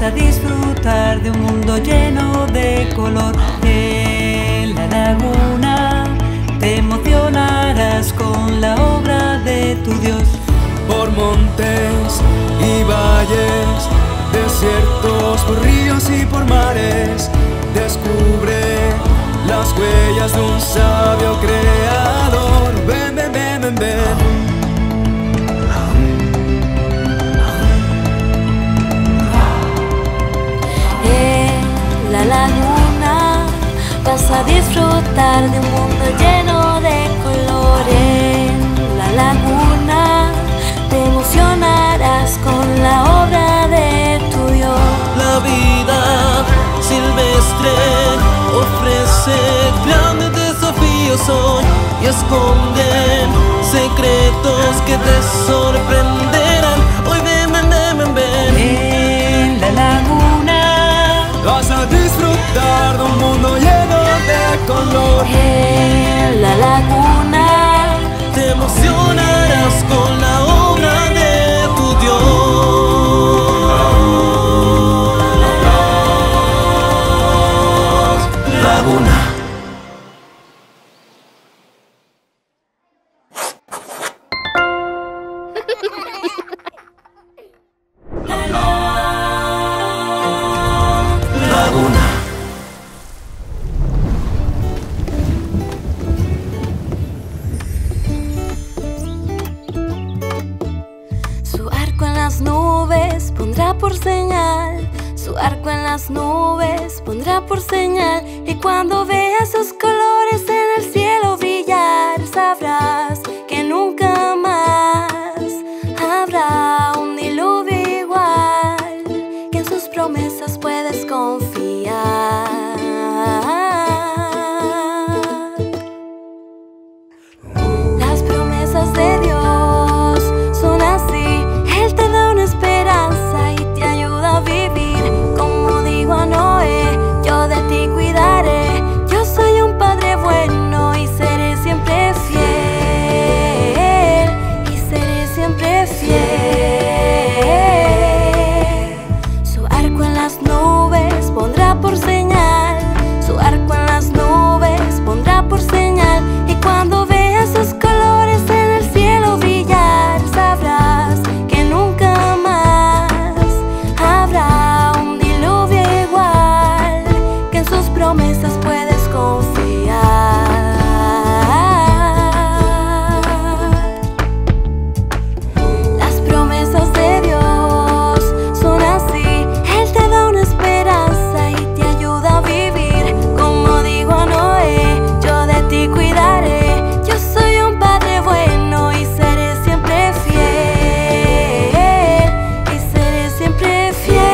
a disfrutar de un mundo lleno de color. En la laguna te emocionarás con la obra de tu Dios. Por montes y valles, desiertos, por ríos y por mares, descubre las huellas de un sabio creador. Ven, ven, ven, ven, ven. En la laguna vas a disfrutar de un mundo lleno de colores. En la laguna te emocionarás con la obra de tu Dios. La vida silvestre ofrece grandes desafíos hoy y esconden secretos que te sorprenderán. Hoy ven, ven, ven, ven, ven. En la laguna vas a disfrutar de un mundo lleno de color. En la laguna te emocionarás con la obra de tu Dios. Laguna. Laguna. su arco en las nubes pondrá por señal. Su arco en las nubes pondrá por señal. Y cuando veas sus colores en el cielo brillar, sabrás que nunca más habrá un diluvio igual, que en sus promesas puedes confiar. Las promesas de Dios son así. Él te da una esperanza y te ayuda a vivir. Como digo a Noé, yo de ti cuidaré. Yo soy un padre bueno y seré siempre fiel. Y seré siempre fiel. Su arco en las nubes pondrá por señal. Su arco en las nubes pondrá por señal. Y cuando veas sus colores en el cielo brillar, sabrás que nunca más habrá un diluvio igual, que en sus promesas puedes confiar. Las promesas de Dios son así. Él te da una esperanza y te ayuda a vivir. Como digo a Noé, yo de ti cuidaré. Yo soy un padre bueno y seré siempre fiel. Y seré siempre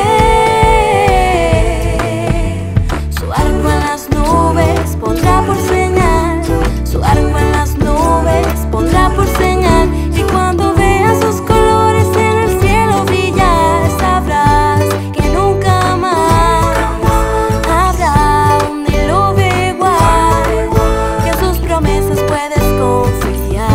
fiel. Su arco en las nubes pondrá por señal. Su arco en las nubes pondrá por señal. Y cuando veas sus colores en el cielo brillar, sabrás que nunca más habrá un diluvio igual, que en sus promesas puedes confiar.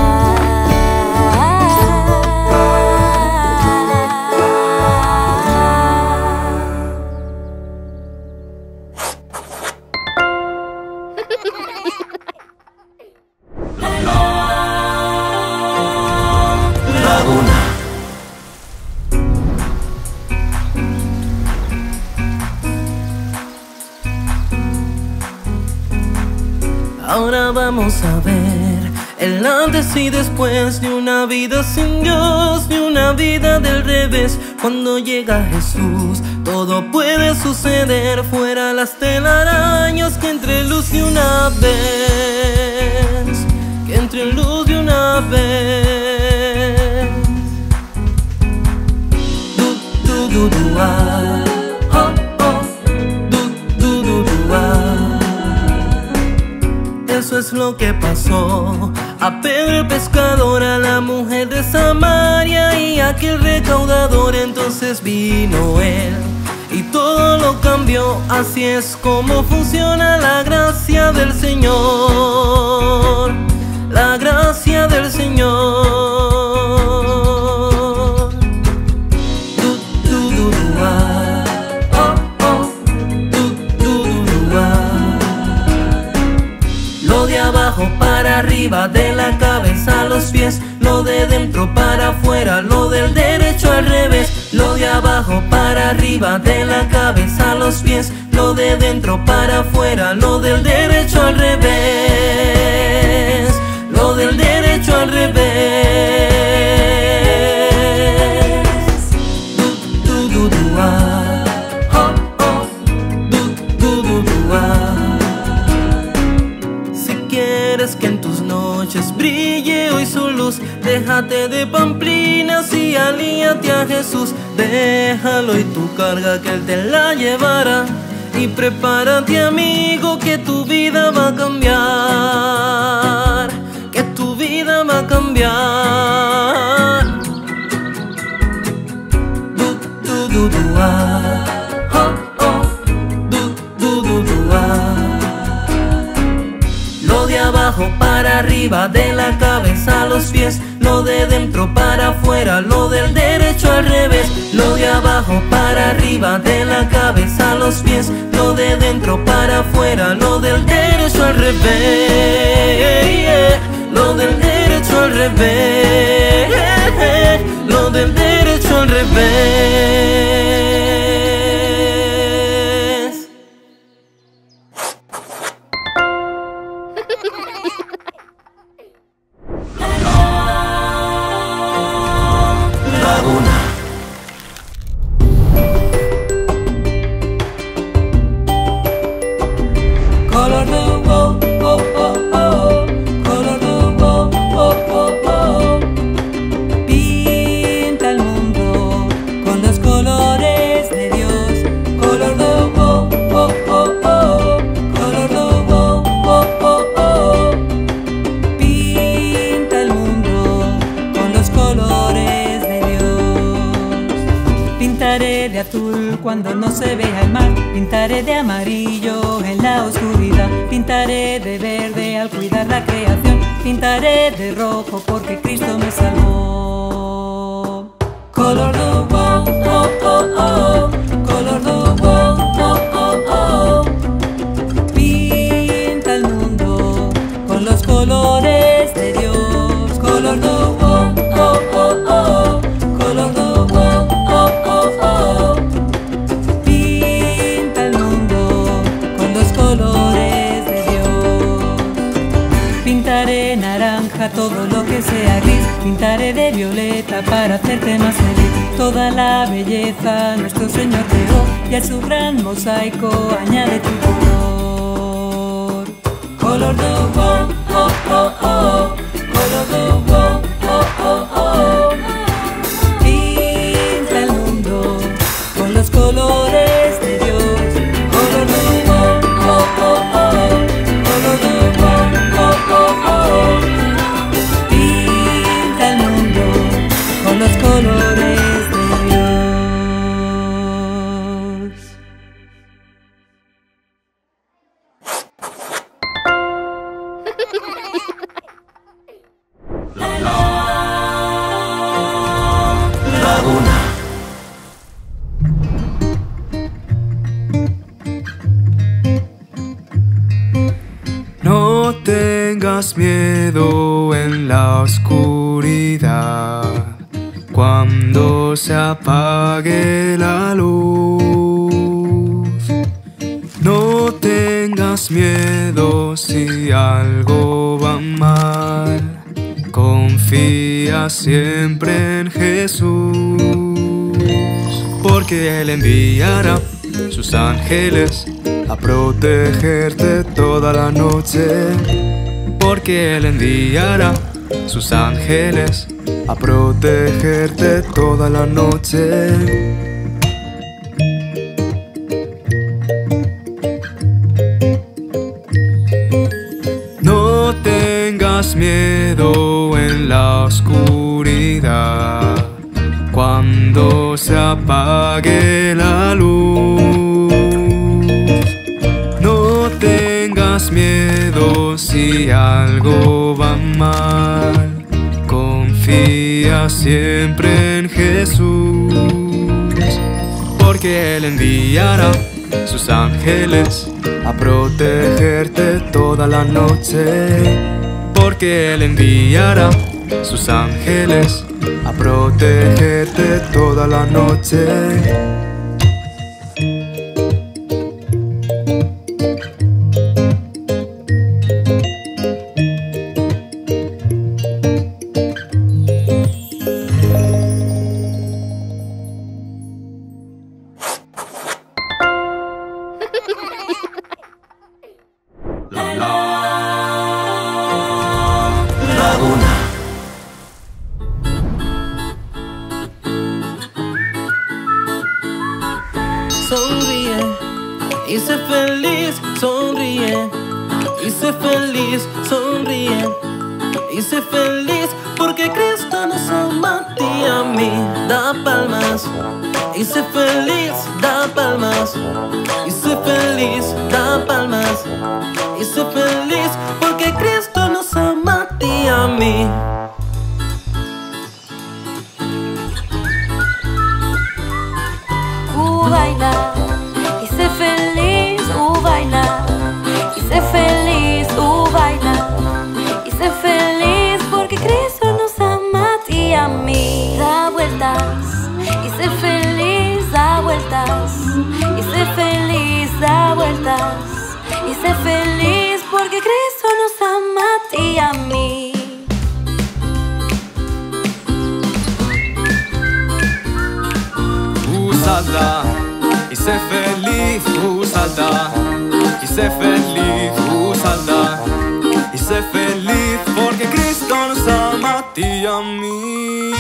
Laguna. Ahora vamos a ver el antes y después de una vida sin Dios, de una vida del revés. Cuando llega Jesús, todo puede suceder. Fuera las telarañas, que entre luz de una vez, que entre luz de una vez. Du, du, du, ah. Oh, oh. Du, du, du, du, ah. Eso es lo que pasó a Pedro el pescador, a la mujer de Samaria y a aquel recaudador. Entonces vino él y todo lo cambió. Así es como funciona la gracia del Señor, la gracia del Señor. Du, du, du, du, ah. Oh, arriba, de la cabeza a los pies. Lo de dentro para afuera, lo del derecho al revés. Lo de abajo para arriba, de la cabeza a los pies. Lo de dentro para afuera, lo del derecho al revés. Lo del derecho al revés. Si quieres que en tus noches brille hoy su luz, déjate de pamplinas y alíate a Jesús. Déjalo y tu carga que Él te la llevará. Y prepárate, amigo, que tu vida va a cambiar. Que tu vida va a cambiar. Lo de abajo para arriba, de la cabeza a los pies. Lo de dentro para afuera, lo del derecho al revés. Lo de abajo para arriba, de la cabeza a los pies. Lo de dentro para afuera, lo del derecho al revés. Lo del derecho al revés. Lo del derecho al revés. Cuando no se vea el mar, pintaré de amarillo en la oscuridad. Pintaré de verde al cuidar la creación. Pintaré de rojo porque Cristo me salvó. Color do wow, oh, oh, oh. Color do wow, oh, oh, oh. Pinta el mundo con los colores de Dios. Color do wow, oh, oh, oh. Color do wow, oh, oh, oh. Pintaré naranja todo lo que sea gris. Pintaré de violeta para hacerte más feliz. Toda la belleza nuestro Señor creó y a su gran mosaico añade tu color. Color do wow, oh, oh, oh. Color do wow, oh, oh, oh. Pinta el mundo con los colores de Dios. Color do wow, oh, oh, oh. Color do wow, oh, oh, oh. Pinta el mundo con los colores de Dios. Laguna. No tengas miedo en la oscuridad, cuando se apague la luz. No tengas miedo si algo va mal, confía siempre en Jesús, porque Él enviará sus ángeles a protegerte toda la noche, porque Él enviará sus ángeles a protegerte toda la noche. No tengas miedo en la oscuridad, cuando se apague la luz. No tengas miedo si algo va mal, confía siempre en Jesús, porque Él enviará sus ángeles a protegerte toda la noche, porque Él enviará sus ángeles a protegerte toda la noche. Laguna. Sonríe y sé feliz, sonríe y sé feliz, sonríe y sé feliz, porque Cristo nos ama a ti y a mí. Da palmas y sé feliz, da palmas y sé feliz, da palmas y sé feliz, porque Cristo nos ama a ti y a mí. Baila y sé feliz, baila y sé feliz, baila y sé feliz, porque Cristo nos ama a ti y a mí. Da vueltas y sé feliz, da vueltas y sé feliz, da vueltas y sé feliz, porque Cristo nos ama a ti y a mí. Salta y sé feliz, salta y sé feliz, salta y sé feliz, porque Cristo nos ama a ti y a mí.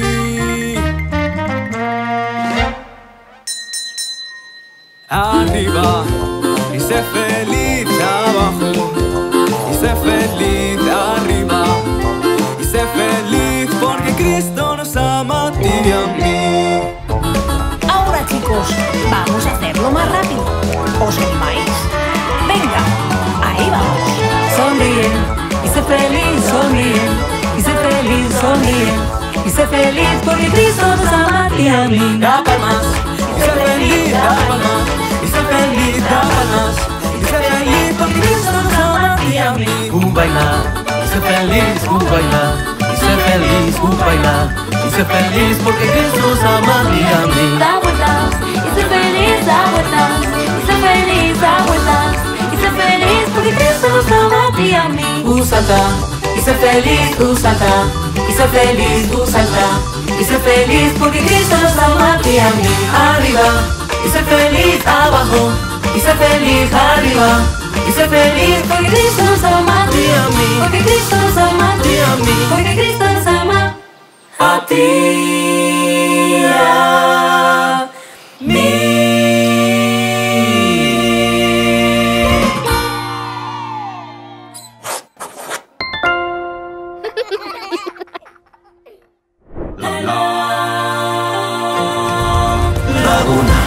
Arriba y sé feliz, abajo y sé feliz, arriba y sé feliz, porque Cristo nos ama a ti y a mí. Ahora, chicos, vamos a hacerlo más rápido. ¿Os animáis? Venga, ahí vamos. Sonríe y sé feliz, sonríe y sé feliz, sonríe y sé feliz, porque Cristo nos ama a ti y a mí. Da palmas y sé feliz, da palmas y sé feliz, da palmas y sé feliz, porque Cristo nos ama a ti y a mí. Baila y sé feliz, baila y sé feliz, baila y sé feliz, porque Cristo nos ama a ti y a mí. Da vueltas y sé feliz, da vueltas y sé feliz, da vueltas y sé feliz, porque Cristo nos ama a ti y a mí. Salta y sé feliz, salta y sé feliz, salta y sé feliz, porque Cristo nos ama a ti y a mí. Arriba y sé feliz, abajo y sé feliz, arriba y sé feliz, porque Cristo nos ama a ti y a mí. Porque Cristo nos ama a ti y a mí. Porque Cristo nos ama a ti y a mí. Laguna.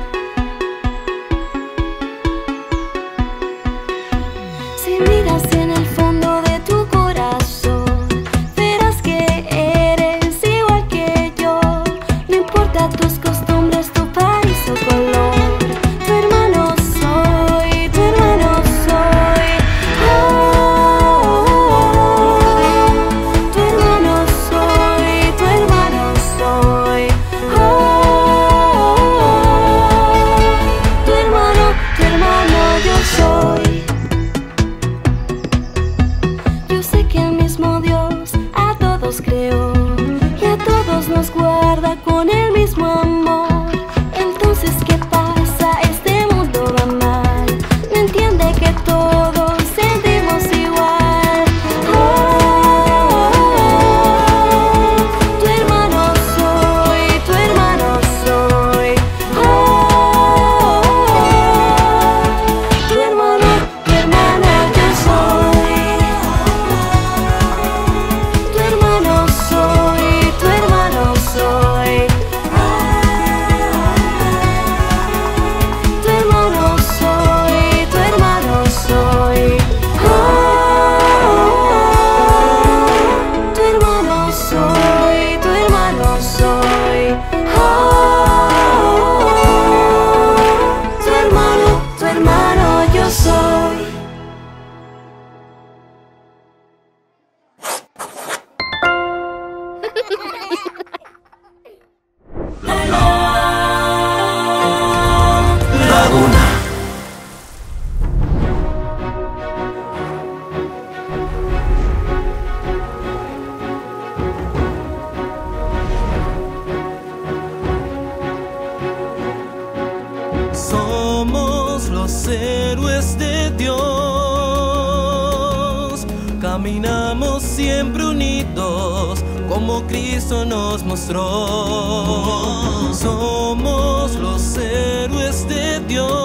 Si miras en Somos los héroes de Dios, caminamos siempre unidos como Cristo nos mostró. Somos los héroes de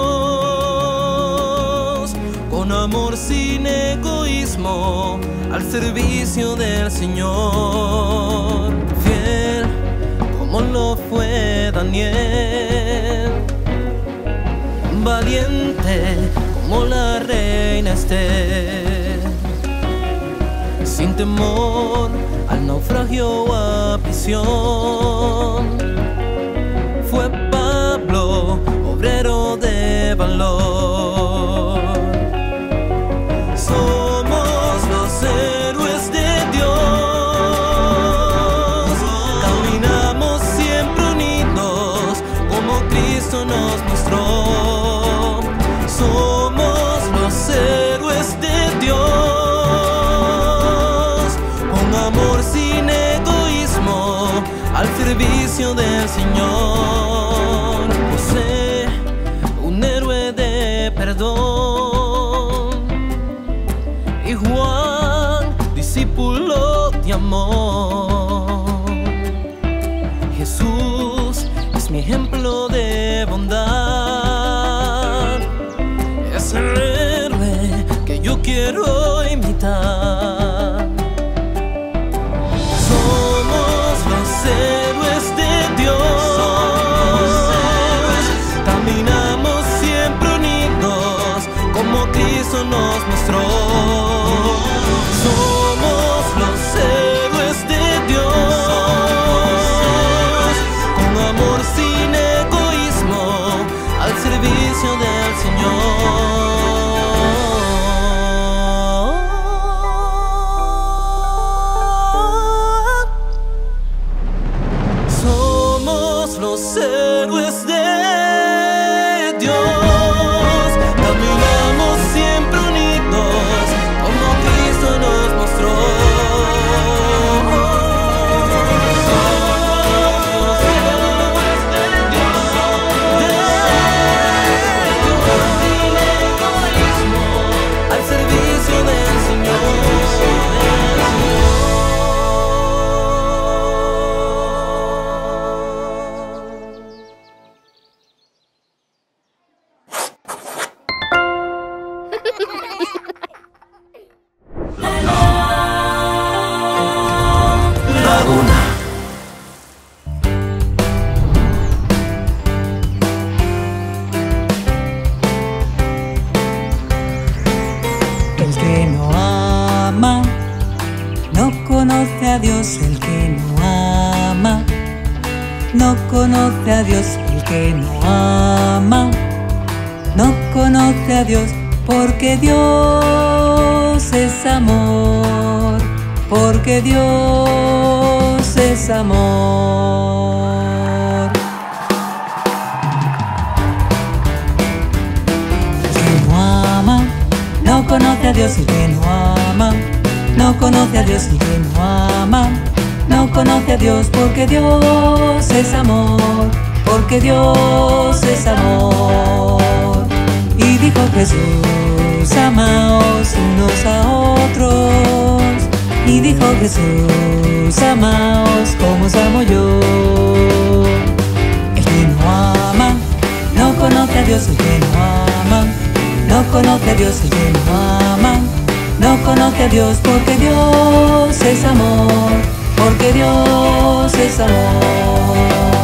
Dios, con amor sin egoísmo, al servicio del Señor. Fiel como lo fue Daniel, valiente como la reina Esther, sin temor al naufragio o a prisión. Fue Pablo, obrero de valor. Somos los héroes de Dios, caminamos siempre unidos como Cristo nos mostró. Somos los héroes de Dios, con amor sin egoísmo, al servicio del Señor. José, un héroe de perdón, y Juan, discípulo de amor. Jesús es mi ejemplo de bondad, es el héroe que yo quiero imitar. Somos los héroes de Dios, caminamos siempre unidos como Cristo nos mostró. Somos los héroes de Dios, con amor sin egoísmo, al servicio del Señor. Somos los héroes de Dios, caminamos siempre unidos como Cristo nos mostró. El que no ama no conoce a Dios. El que no ama no conoce a Dios. El que no ama no conoce a Dios, porque Dios es amor, porque Dios es amor. El que no ama no conoce a Dios. El que no ama no conoce a Dios. El que no ama no conoce a Dios, porque Dios es amor, porque Dios es amor. Y dijo Jesús: amaos unos a otros. Y dijo Jesús: amaos como os amo yo. El que no ama no conoce a Dios. El que no ama no conoce a Dios. El que no ama no conoce a Dios, porque Dios es amor, porque Dios es amor.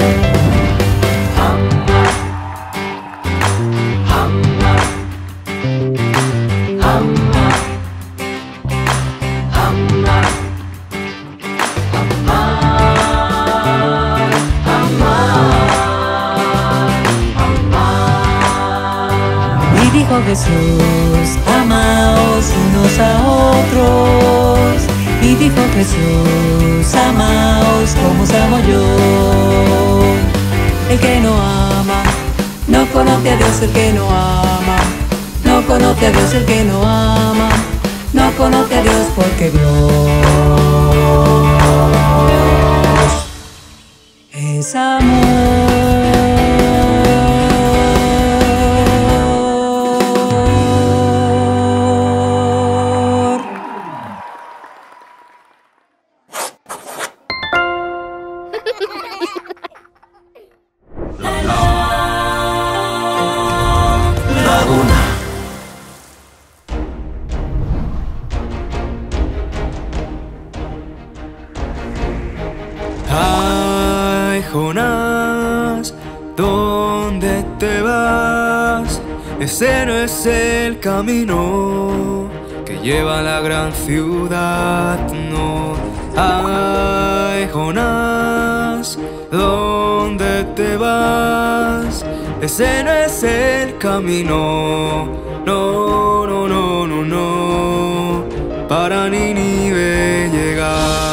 Y dijo Jesús: amaos unos a otros. Y dijo Jesús: amaos vamos a mollón. El que no ama, no conoce a Dios. El que no ama, no conoce a Dios. El que no ama, no conoce a Dios, porque Dios es amor. Ay, Jonás, ¿dónde te vas? Ese no es el camino que lleva a la gran ciudad, no. Ay, Jonás, ¿dónde te vas? Ese no es el camino, no, no, no, no, no, para Nínive llegar.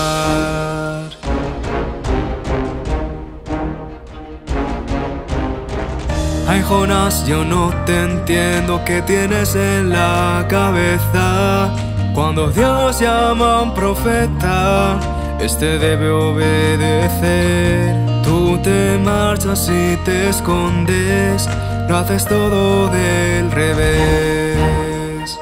Ay, Jonás, yo no te entiendo, ¿qué tienes en la cabeza? Cuando Dios llama a un profeta, este debe obedecer. Tú te marchas y te escondes, lo haces todo del revés.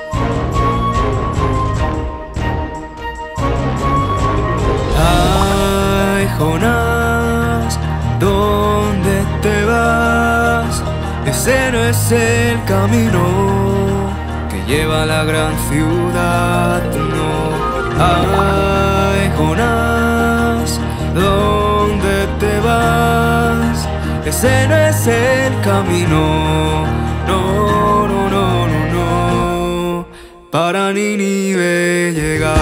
Ay, Jonás, ¿dónde te vas? Ese no es el camino que lleva a la gran ciudad, no. Ay, Jonás, ¿dónde te vas? Ese no es el camino, no, no, no, no, no, para Nínive llegar.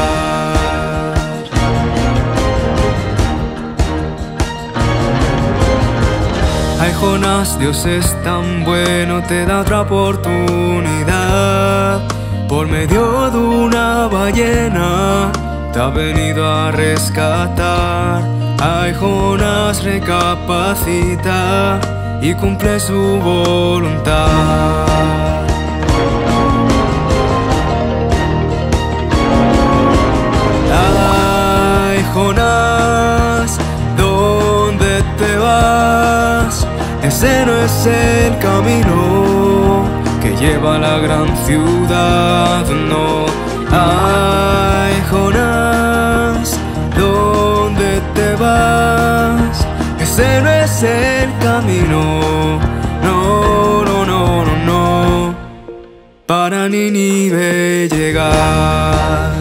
Ay, Jonás, Dios es tan bueno, te da otra oportunidad. Por medio de una ballena te ha venido a rescatar. Ay, Jonás, recapacita y cumple su voluntad. Ay, Jonás, ¿dónde te vas? Ese no es el camino que lleva a la gran ciudad, no. Ay, Jonás, ¿dónde te vas? Ese no es el camino, no, no, no, no, no, para Nínive llegar.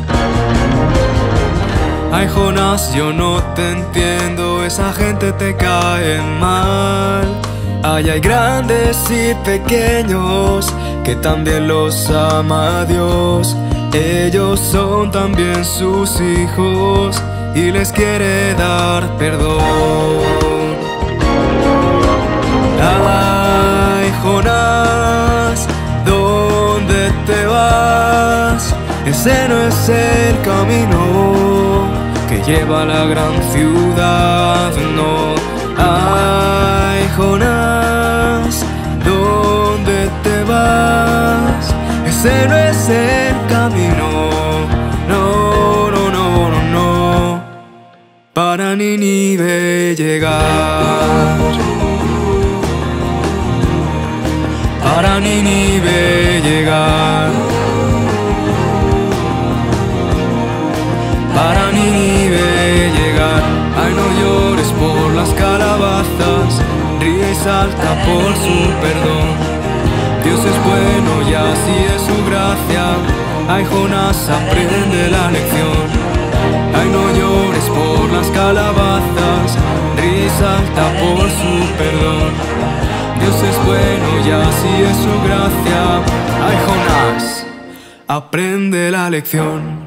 Ay, Jonás, yo no te entiendo, esa gente te cae mal. Ay, hay grandes y pequeños que también los ama Dios. Ellos son también sus hijos y les quiere dar perdón. Ay, Jonás, ¿dónde te vas? Ese no es el camino que lleva a la gran ciudad, no. Ay, Jonás, ¿dónde te vas? Ese no es el camino, no, no, no, no, no, para Nínive llegar. Para Nínive llegar. Para Nínive llegar. Ay, no llores por las calabazas, ríe y salta por su perdón. Dios es bueno y así es su gracia. Ay, Jonás, aprende la lección. Ay, no llores por las calabazas, ríe y salta por su perdón. Dios es bueno y así es su gracia. Ay, Jonás, aprende la lección.